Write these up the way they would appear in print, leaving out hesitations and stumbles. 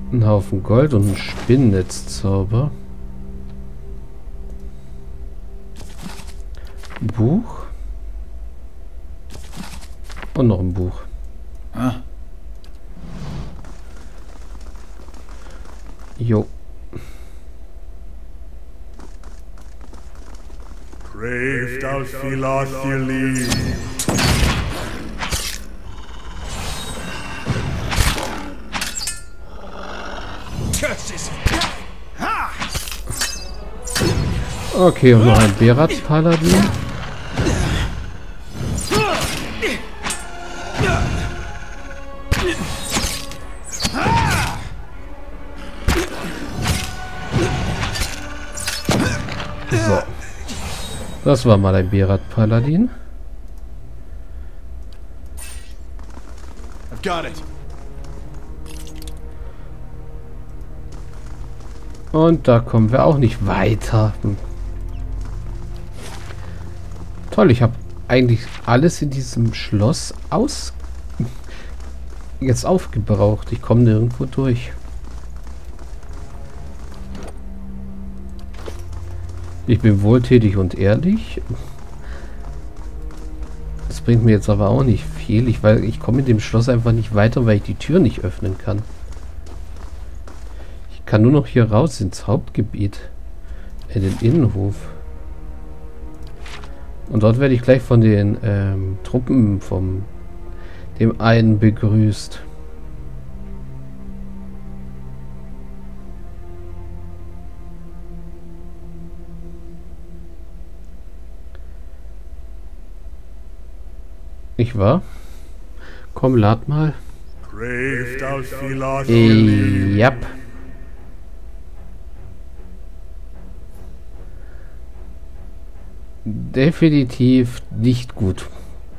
Ein Haufen Gold und ein Spinnennetzzauber. Buch. Und noch ein Buch. Ah. Jo. Braved Alfilathili. Okay, und noch ein Berat-Paladin. So. Das war mal ein Berat-Paladin. I've got it. Und da kommen wir auch nicht weiter. Toll, ich habe eigentlich alles in diesem Schloss jetzt aufgebraucht. Ich komme nirgendwo durch. Ich bin wohltätig und ehrlich. Das bringt mir jetzt aber auch nicht viel. Ich komme in dem Schloss einfach nicht weiter, weil ich die Tür nicht öffnen kann. Ich kann nur noch hier raus ins Hauptgebiet. In den Innenhof. Und dort werde ich gleich von den Truppen vom dem einen begrüßt. Nicht wahr? Komm, lad mal. Braved Alfilathili. Yep. Definitiv nicht gut.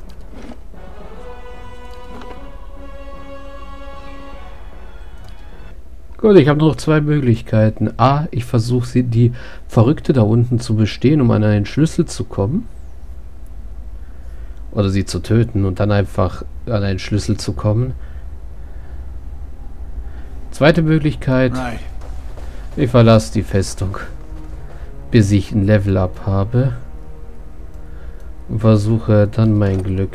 Gut, ich habe noch zwei Möglichkeiten. A, ich versuche die Verrückte da unten zu bestehen, um an einen Schlüssel zu kommen. Oder sie zu töten und dann einfach an einen Schlüssel zu kommen. Zweite Möglichkeit. Ich verlasse die Festung, bis ich ein Level-Up habe. Und versuche dann mein Glück.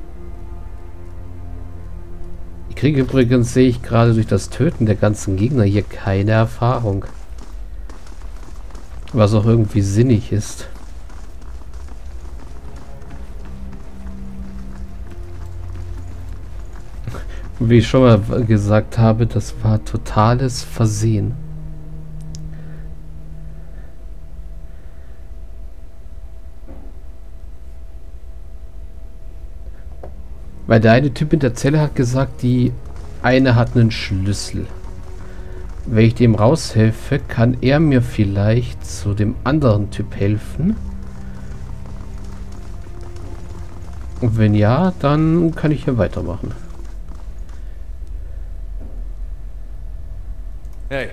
Ich kriege übrigens, sehe ich gerade durch das Töten der ganzen Gegner hier keine Erfahrung. Was auch irgendwie sinnig ist. Wie ich schon mal gesagt habe, das war totales Versehen. Weil der eine Typ in der Zelle hat gesagt, die eine hat einen Schlüssel. Wenn ich dem raushelfe, kann er mir vielleicht zu dem anderen Typ helfen. Und wenn ja, dann kann ich hier weitermachen. Hey.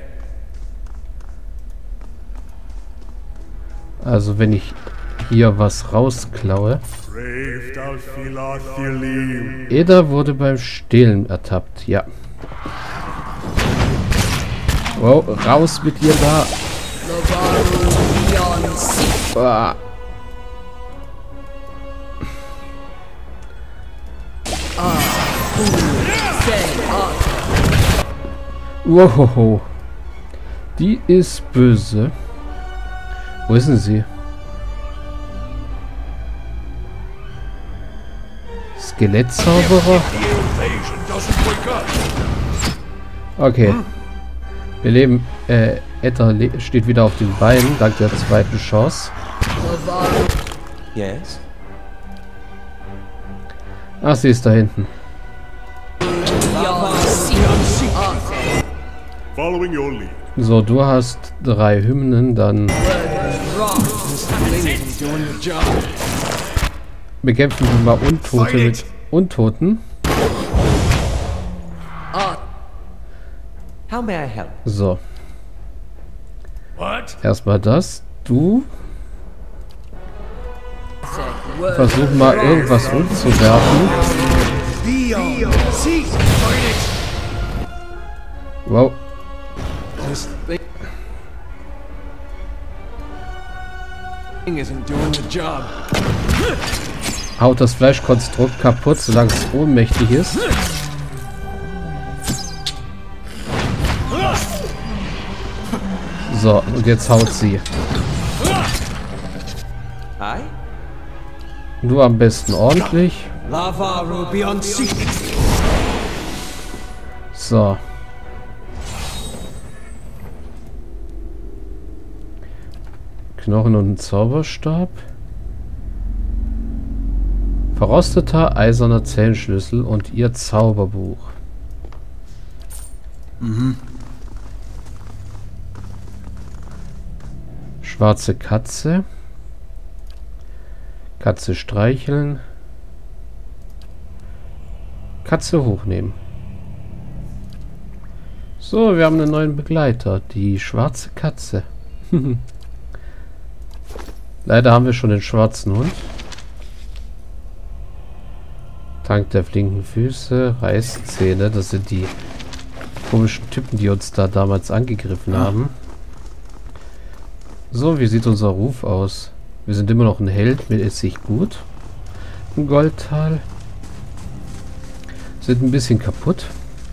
Also wenn ich hier was rausklaue. Braved Alfilathili. Eda wurde beim Stehlen ertappt, ja. Wow, raus mit dir da. Ah. Wow. Die ist böse. Wo ist denn sie? Skelettzauberer? Okay. Wir leben. Etta steht wieder auf den Beinen, dank der zweiten Chance. Yes. Ach, sie ist da hinten. Following your lead. So, du hast 3 Hymnen, dann bekämpfen wir mal Untote mit Untoten. How may I help? So, What? erstmal das. Du versuch mal irgendwas umzuwerfen. Wow. This thing isn't doing the job. Haut das Fleischkonstrukt kaputt, solange es ohnmächtig ist. So, und jetzt haut sie. Hi? Nur am besten ordentlich. Lavaru beyond sea. So. Knochen und ein Zauberstab. Verrosteter eiserner Zellenschlüssel und ihr Zauberbuch. Schwarze Katze. Katze streicheln. Katze hochnehmen. So, wir haben einen neuen Begleiter. Die schwarze Katze. Leider haben wir schon den schwarzen Hund. Tank der flinken Füße, Reißzähne. Das sind die komischen Typen, die uns da damals angegriffen haben. So, wie sieht unser Ruf aus? Wir sind immer noch ein Held, mir ist sich gut. Ein Goldtal. Sind ein bisschen kaputt.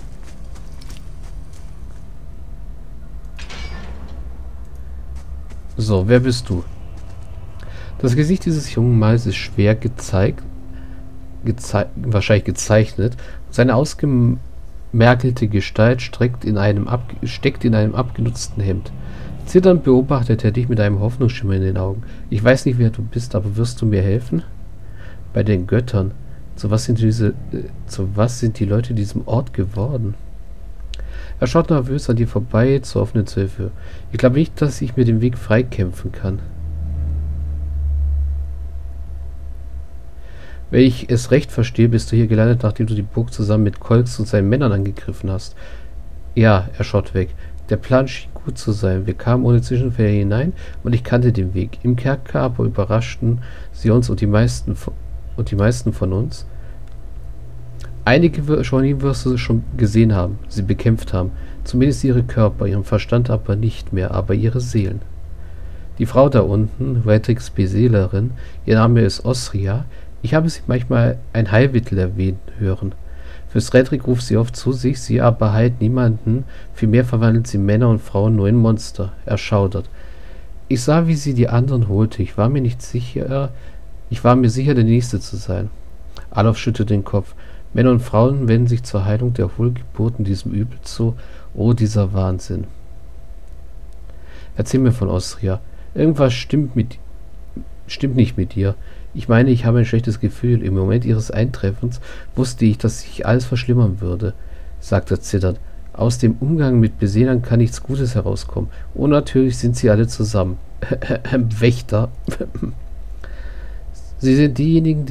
So, wer bist du? Das Gesicht dieses jungen Mannes ist schwer wahrscheinlich gezeichnet. Seine ausgemergelte Gestalt steckt in einem abgenutzten Hemd. Zitternd beobachtet er dich mit einem Hoffnungsschimmer in den Augen. Ich weiß nicht, wer du bist, aber wirst du mir helfen? Bei den Göttern. Zu was sind die Leute diesem Ort geworden? Er schaut nervös an dir vorbei zur offenen Tür. Ich glaube nicht, dass ich mir den Weg freikämpfen kann. Wenn ich es recht verstehe, bist du hier gelandet, nachdem du die Burg zusammen mit Kolks und seinen Männern angegriffen hast. Ja, er schaut weg. Der Plan schien gut zu sein. Wir kamen ohne Zwischenfälle hinein und ich kannte den Weg. Im Kerker aber überraschten sie uns und die meisten von uns. Einige von ihnen wirst du schon gesehen haben, sie bekämpft haben. Zumindest ihre Körper, ihren Verstand aber nicht mehr, aber ihre Seelen. Die Frau da unten, Redricks Beseelerin, ihr Name ist Osria. Ich habe sie manchmal ein Heilmittel erwähnen hören. Fürs Redrick ruft sie oft zu sich, sie aber heilt niemanden, vielmehr verwandelt sie Männer und Frauen nur in Monster. Er schaudert. Ich sah, wie sie die anderen holte. Ich war mir sicher, der Nächste zu sein. Alof schüttelt den Kopf. Männer und Frauen wenden sich zur Heilung der Hohlgeburten diesem Übel zu. Oh, dieser Wahnsinn. Erzähl mir von Osria. Irgendwas stimmt nicht mit ihr. Ich meine, ich habe ein schlechtes Gefühl. Im Moment ihres Eintreffens wusste ich, dass sich alles verschlimmern würde, sagt er zitternd. Aus dem Umgang mit Beseelern kann nichts Gutes herauskommen. Und natürlich sind sie alle zusammen. Wächter. Sie ist diejenige,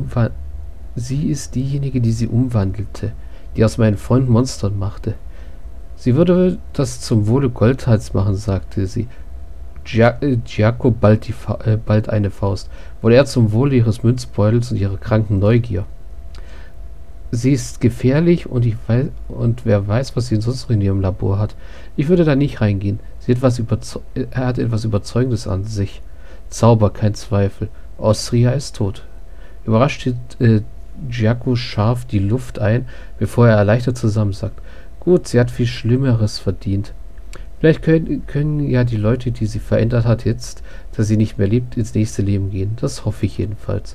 die sie umwandelte, die aus meinen Freunden Monstern machte. Sie würde das zum Wohle Goldhals machen, sagte sie. Giaco bald eine Faust. Wohl eher zum Wohle ihres Münzbeutels und ihrer kranken Neugier. Sie ist gefährlich und wer weiß, was sie sonst noch in ihrem Labor hat. Ich würde da nicht reingehen. Er hat etwas Überzeugendes an sich. Zauber, kein Zweifel. Osria ist tot. Überrascht steht Giaco scharf die Luft ein, bevor er erleichtert zusammensackt. Gut, sie hat viel Schlimmeres verdient. Vielleicht können ja die Leute, die sie verändert hat, jetzt, dass sie nicht mehr lebt, ins nächste Leben gehen. Das hoffe ich jedenfalls.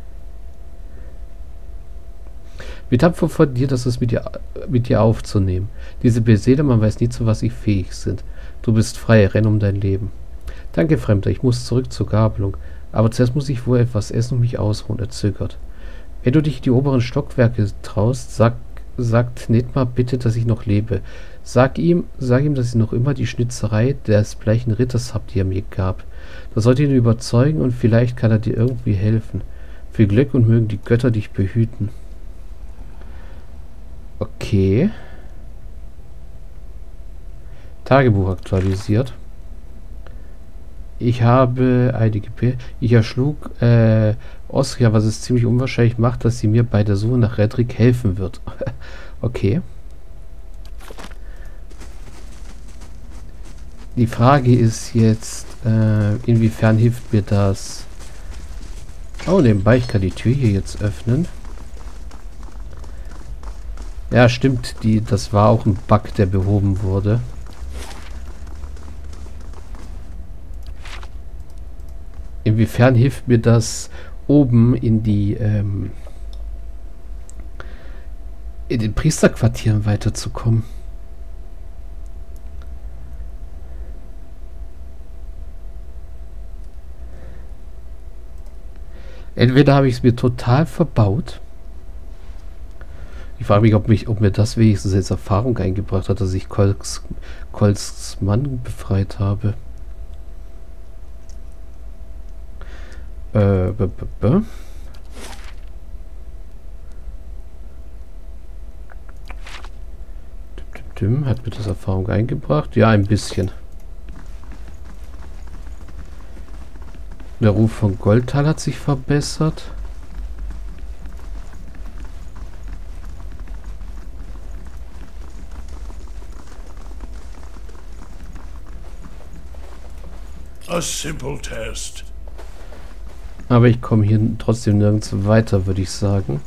Wie tapfer von dir, das ist mit dir aufzunehmen. Diese Beseele, man weiß nie, zu was sie fähig sind. Du bist frei, renn um dein Leben. Danke, Fremder, ich muss zurück zur Gabelung. Aber zuerst muss ich wohl etwas essen und mich ausruhen, er zögert. Wenn du dich in die oberen Stockwerke traust, sagt Nedmar bitte, dass ich noch lebe. Sag ihm, dass ich noch immer die Schnitzerei des bleichen Ritters habe, die er mir gab. Das sollte ihn überzeugen und vielleicht kann er dir irgendwie helfen. Viel Glück und mögen die Götter dich behüten. Okay. Tagebuch aktualisiert. Ich habe ich erschlug Osria, was es ziemlich unwahrscheinlich macht, dass sie mir bei der Suche nach Redrick helfen wird. Okay. Die Frage ist jetzt, inwiefern hilft mir das? Oh, nebenbei, ich kann die Tür hier jetzt öffnen. Ja, stimmt, das war auch ein Bug, der behoben wurde. Inwiefern hilft mir das, oben in den Priesterquartieren weiterzukommen? Entweder habe ich es mir total verbaut. Ich frage mich, ob mir das wenigstens jetzt Erfahrung eingebracht hat, dass ich Kolks Mann befreit habe. Hat mir das Erfahrung eingebracht? Ja, ein bisschen. Der Ruf von Goldtal hat sich verbessert. A simple test. Aber ich komme hier trotzdem nirgends weiter, würde ich sagen.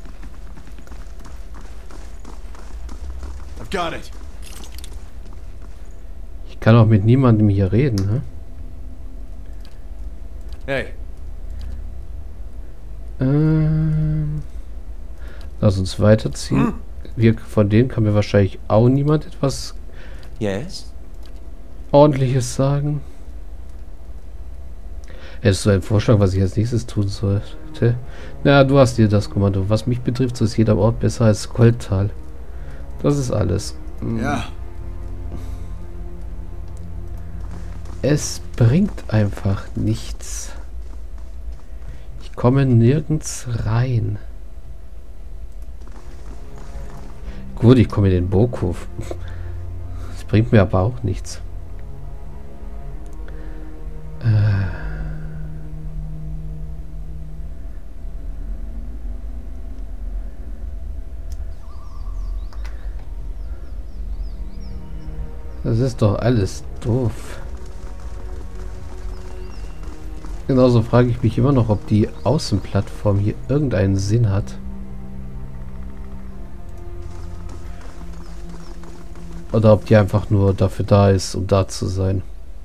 I've got it. Ich kann auch mit niemandem hier reden, ne? Hey, Lass uns weiterziehen. Von denen kann mir wahrscheinlich auch niemand etwas yes? Ordentliches sagen. Hättest du einen Vorschlag, was ich als nächstes tun sollte? Na, du hast dir das Kommando. Was mich betrifft, so ist jeder Ort besser als Goldtal. Das ist alles. Ja. Es bringt einfach nichts. Ich komme nirgends rein. Gut, ich komme in den Burghof. Das bringt mir aber auch nichts. Das ist doch alles doof. Genauso frage ich mich immer noch, ob die Außenplattform hier irgendeinen Sinn hat. Oder ob die einfach nur dafür da ist, um da zu sein.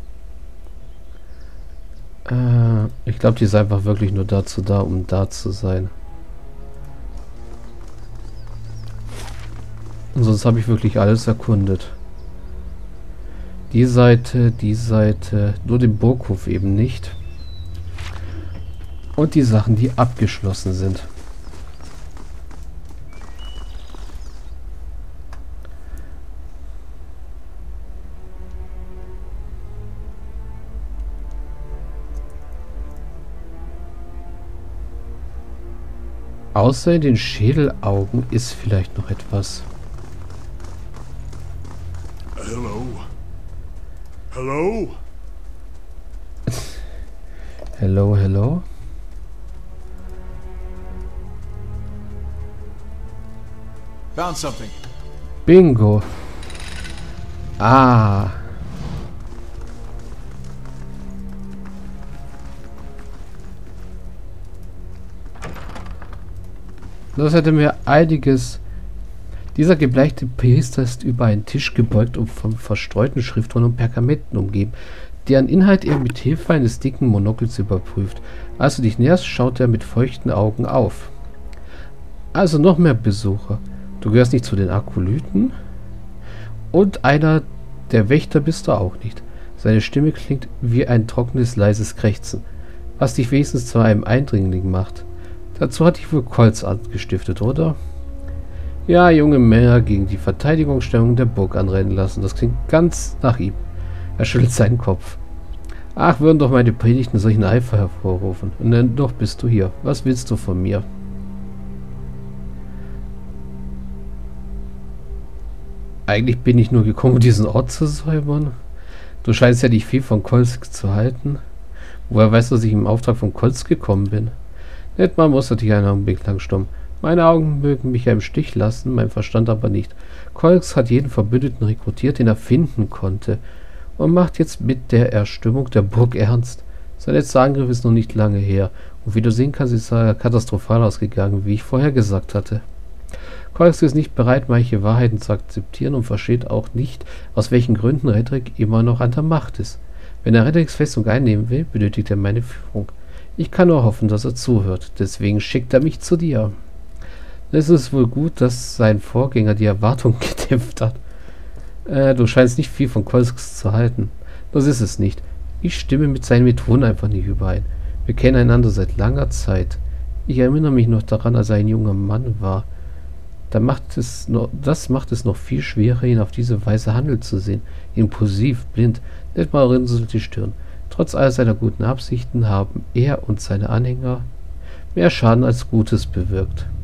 Ich glaube, die ist einfach wirklich nur dazu da, um da zu sein. Und sonst habe ich wirklich alles erkundet. Die Seite, nur den Burghof eben nicht. Und die Sachen, die abgeschlossen sind. Außer in den Schädelaugen ist vielleicht noch etwas. Hello? Hello? Hello, hello? Found something. Bingo. Ah. Das hätte mir einiges... Dieser gebleichte Priester ist über einen Tisch gebeugt und von verstreuten Schriftrollen und Pergamenten umgeben, deren Inhalt er mit Hilfe eines dicken Monokels überprüft. Als du dich näherst, schaut er mit feuchten Augen auf. Also noch mehr Besucher. Du gehörst nicht zu den Akolyten. Und einer der Wächter bist du auch nicht. Seine Stimme klingt wie ein trockenes, leises Krächzen, was dich wenigstens zu einem Eindringling macht. Dazu hat dich wohl Kolz angestiftet, oder? Ja, junge Männer gegen die Verteidigungsstellung der Burg anrennen lassen. Das klingt ganz nach ihm. Er schüttelt seinen Kopf. Ach, würden doch meine Predigten solchen Eifer hervorrufen. Und dann doch bist du hier. Was willst du von mir? Eigentlich bin ich nur gekommen, um diesen Ort zu säubern. Du scheinst ja nicht viel von Kolsk zu halten. Woher weißt du, dass ich im Auftrag von Kolsk gekommen bin? Netman musterte dich einen Augenblick lang stumm. Meine Augen mögen mich ja im Stich lassen, mein Verstand aber nicht. Kolsk hat jeden Verbündeten rekrutiert, den er finden konnte. und macht jetzt mit der Erstürmung der Burg ernst. Sein letzter Angriff ist noch nicht lange her, und wie du sehen kannst, ist er katastrophal ausgegangen, wie ich vorher gesagt hatte. Kolsk ist nicht bereit, manche Wahrheiten zu akzeptieren und versteht auch nicht, aus welchen Gründen Redrick immer noch an der Macht ist. Wenn er Redricks Festung einnehmen will, benötigt er meine Führung. Ich kann nur hoffen, dass er zuhört, deswegen schickt er mich zu dir. Es ist wohl gut, dass sein Vorgänger die Erwartung gedämpft hat. Du scheinst nicht viel von Kolsk zu halten. Das ist es nicht. Ich stimme mit seinen Methoden einfach nicht überein. Wir kennen einander seit langer Zeit. Ich erinnere mich noch daran, als er ein junger Mann war. Das macht es noch viel schwerer, ihn auf diese Weise handeln zu sehen. Impulsiv, blind, nicht mal runzelt die Stirn. Trotz all seiner guten Absichten haben er und seine Anhänger mehr Schaden als Gutes bewirkt.